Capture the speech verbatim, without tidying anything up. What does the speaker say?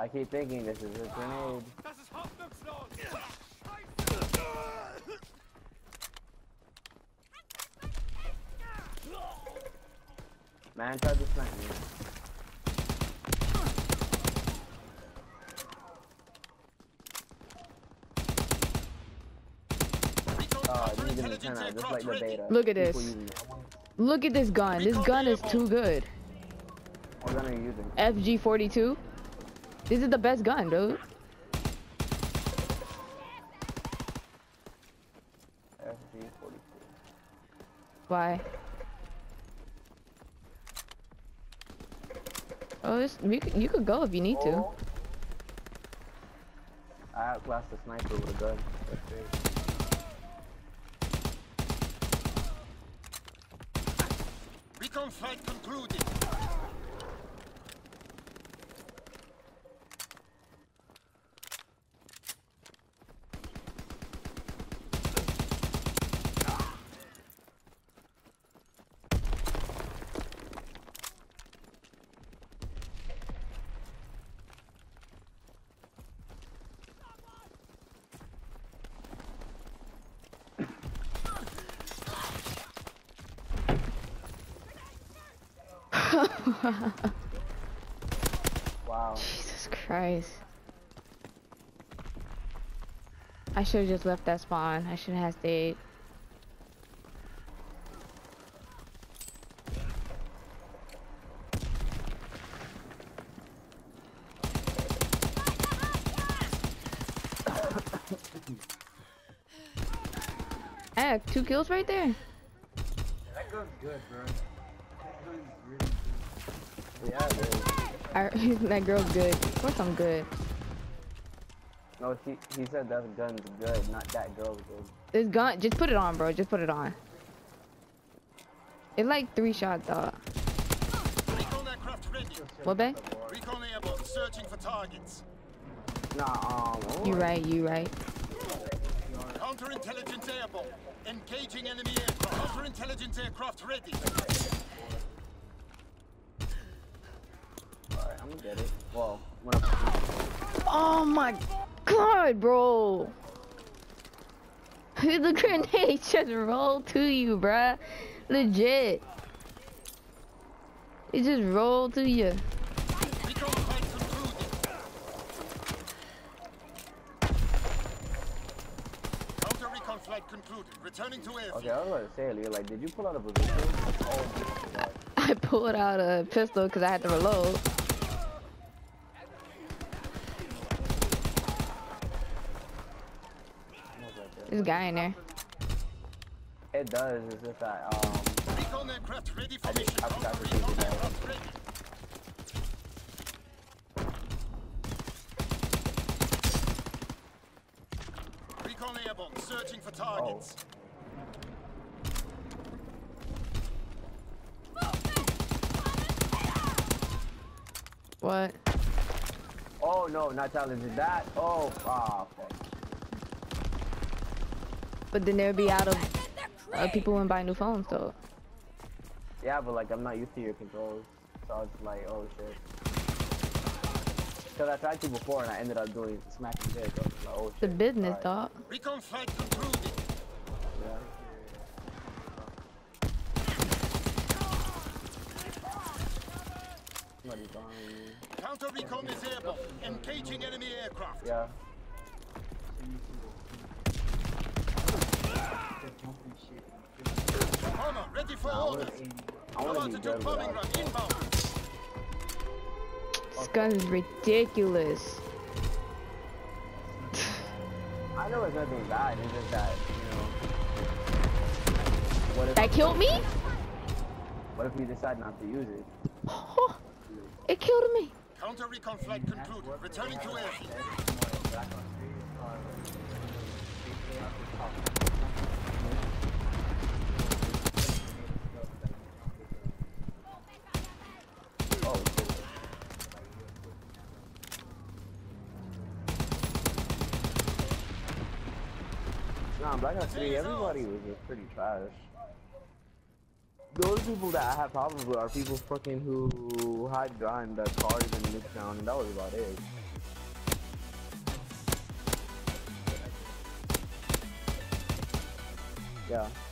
I keep thinking this is a grenade. Man tried to snipe me. Oh, you need to turn out just like the beta. Look at this. Look at this gun. This gun is too good. What gun are you using? F G forty-two. This is the best gun, dude. F G forty-two. Why? Oh, this, you, could, you could go if you need to. Oh. I outclassed the sniper with a gun. That's great. Recon flight concluded. Wow. Jesus Christ. I should have just left that spawn. I should have stayed. I have two kills right there. That gun's good, bro. That gun's really good. Yeah, it is. I, that girl's good. Of course I'm good. No, he, he said that gun's good, not that girl's good. This gun, just put it on, bro. Just put it on. It's like three shots, dog. Recon aircraft ready. What, babe? Recon airborne searching for targets. Nah, um... You right, you right. Counterintelligence airborne. Engaging enemy aircraft. Counterintelligence aircraft ready. Alright, I'm gonna get it. Well, when I'm... Oh my god, bro. The grenade just rolled to you, bruh. Legit. It just rolled to you. Recon flight concluded. Counter recon flight concluded. Returning to airfield. Okay, I was about to say earlier, like, did you pull out a position? Oh my god. I pulled out a pistol because I had to reload. There's a guy in there. It does, it's just that, um... Recon aircraft ready for I mission. just- I forgot Counter to take recon it out. aircraft ready. Recon airborne searching for targets. What? Oh no, not talented that. Oh, ah, fuck. But then they'll be out of uh, people who buy new phones, though. Yeah, but like, I'm not used to your controls. So I was just like, oh shit. Because I tried to before and I ended up doing smacking shit. So I was like, oh shit. The business, Alright. dog. Recon flight concluded. Yeah. Somebody's behind me. Counter recon is airborne. Engaging enemy aircraft. Yeah. Bomber ready for Nah, I orders. wanna- I About want to to be do good bombing without. run inbound. This gun is ridiculous. I know it's nothing bad. It's just that, you know. What if, That killed me? what if we decide not to use it? Oh, it killed me. Counter recon flight concluded. Returning to airfield. Oh, shit. Nah, Black Ops three, everybody was just pretty trash. The only people that I have problems with are people fucking who hide behind the cars and mix down, and that was about it. Yeah.